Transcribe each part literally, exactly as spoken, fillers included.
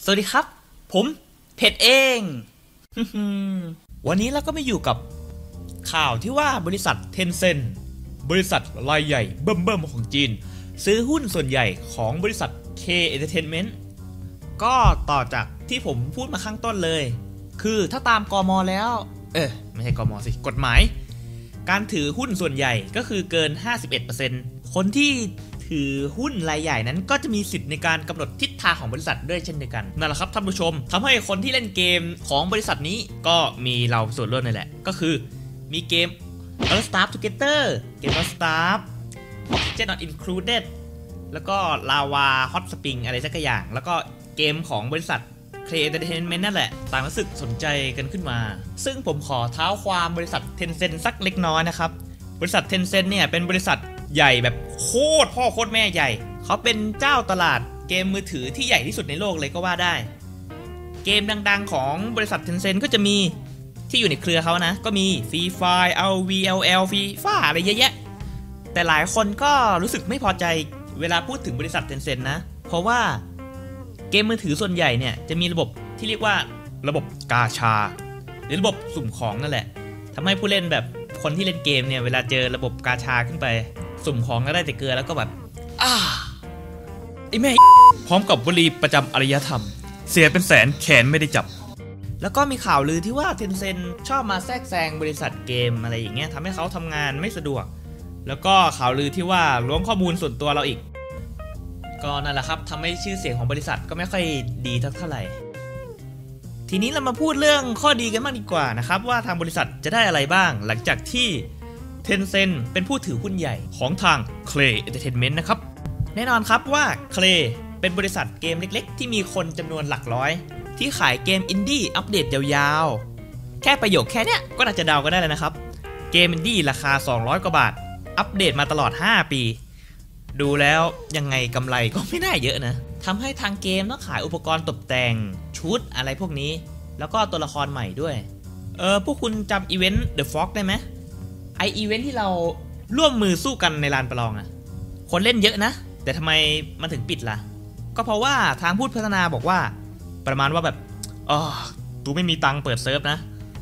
วัสดีครับผมเพชรเอง วันนี้เราก็มาอยู่กับข่าวที่ว่าบริษัท Tencent บริษัทรายใหญ่เบิ่มๆของจีนซื้อหุ้นส่วนใหญ่ของบริษัท K Entertainment ก็ต่อจากที่ผมพูดมาข้างต้นเลยคือถ้าตามกม.แล้วเออไม่ใช่กม.สิกฎหมายการถือหุ้นส่วนใหญ่ก็คือเกิน ห้าสิบเอ็ดเปอร์เซ็นต์ คนที่ถือหุ้นรายใหญ่นั้นก็จะมีสิทธิ์ในการกำหนดทิศทางของบริษัทด้วยเช่นเดียวกันนั่นแหละครับท่านผู้ชมทำให้คนที่เล่นเกมของบริษัทนี้ก็มีเราส่วนร่วมนี่แหละก็คือมีเกม All Star Together เกม All Star Oxygen Not Included แล้วก็ Lava Hot Spring อะไรสักอย่างแล้วก็เกมของบริษัท K Entertainment นั่นแหละต่างรู้สึกสนใจกันขึ้นมาซึ่งผมขอเท้าความบริษัท Tencent สักเล็กน้อยนะครับบริษัท Tencent เนี่ยเป็นบริษัทใหญ่แบบโคตรพ่อโคตรแม่ใหญ่เขาเป็นเจ้าตลาดเกมมือถือที่ใหญ่ที่สุดในโลกเลยก็ว่าได้เกมดังๆของบริษัท Tencent ก็จะมีที่อยู่ในเครือเขานะก็มี Free Fire แอล วี แอล แอล FIFA อะไรเยอะแยะแต่หลายคนก็รู้สึกไม่พอใจเวลาพูดถึงบริษัท Tencent นะเพราะว่าเกมมือถือส่วนใหญ่เนี่ยจะมีระบบที่เรียกว่าระบบกาชาหรือระบบสุ่มของนั่นแหละทำให้ผู้เล่นแบบคนที่เล่นเกมเนี่ยเวลาเจอระบบกาชาขึ้นไปสุ่มของก็ได้แต่เกลือแล้วก็แบบอ้าไอ้แม่พร้อมกับวลีประจำอารยธรรมเสียเป็นแสนแขนไม่ได้จับแล้วก็มีข่าวลือที่ว่า Tencent ชอบมาแทรกแซงบริษัทเกมอะไรอย่างเงี้ยทำให้เขาทำงานไม่สะดวกแล้วก็ข่าวลือที่ว่าล้วงข้อมูลส่วนตัวเราอีกก็นั่นแหละครับทำให้ชื่อเสียงของบริษัทก็ไม่ค่อยดีเท่าไหร่ทีนี้เรามาพูดเรื่องข้อดีกันบ้างดีกว่านะครับว่าทางบริษัทจะได้อะไรบ้างหลังจากที่ Tencent เป็นผู้ถือหุ้นใหญ่ของทาง K Entertainment นะครับแน่นอนครับว่า K เป็นบริษัทเกมเล็กๆที่มีคนจำนวนหลักร้อยที่ขายเกมอินดี้อัปเดตยาวๆแค่ประโยคแค่เนี้ยก็น่าจะเดาก็ได้แล้วนะครับเกมอินดี้ราคาสองร้อยกว่าบาทอัปเดตมาตลอดห้าปีดูแล้วยังไงกำไรก็ไม่น่าเยอะนะทำให้ทางเกมต้องขายอุปกรณ์ตกแต่งชุดอะไรพวกนี้แล้วก็ตัวละครใหม่ด้วยเออพวกคุณจำอีเวนต์ The Fog ได้ไหมไออีเวนต์ที่เราร่วมมือสู้กันในลานประลองอะคนเล่นเยอะนะแต่ทำไมมันถึงปิดล่ะก็เพราะว่าทางผู้พัฒนาบอกว่าประมาณว่าแบบอ๋อตูไม่มีตังค์เปิดเซิร์ฟนะ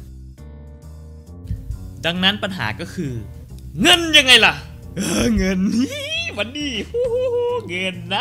ดังนั้นปัญหาก็คือเงินยังไงล่ะเออเงินวันนี้เงินนะ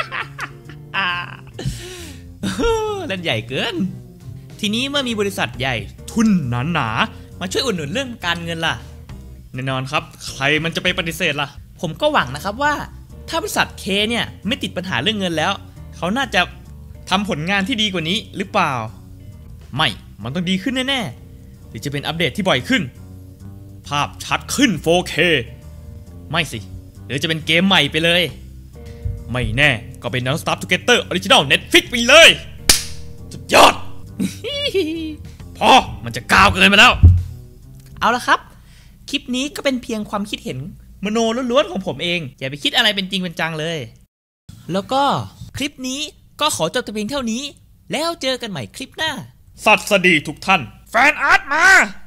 เล่นใหญ่เกินทีนี้เมื่อมีบริษัทใหญ่ทุนหนาๆมาช่วยอุดหนุนเรื่องการเงินล่ะแน่นอนครับใครมันจะไปปฏิเสธล่ะผมก็หวังนะครับว่าถ้าบริษัท K เนี่ยไม่ติดปัญหาเรื่องเงินแล้วเขาน่าจะทำผลงานที่ดีกว่านี้หรือเปล่าไม่มันต้องดีขึ้นแน่ๆหรือจะเป็นอัปเดตที่บ่อยขึ้นภาพชัดขึ้น โฟร์เค ไม่สิหรือจะเป็นเกมใหม่ไปเลยไม่แน่ก็เป็น All Star Together Original Netflix ไปเลยสุดยอด พอมันจะก้าวเกินไปแล้วเอาละครับคลิปนี้ก็เป็นเพียงความคิดเห็นมโนล้วนๆของผมเองอย่าไปคิดอะไรเป็นจริงเป็นจังเลยแล้วก็คลิปนี้ก็ขอจบแต่เพียงเท่านี้แล้วเจอกันใหม่คลิปหน้าสวัสดีทุกท่านแฟนอาร์ตมา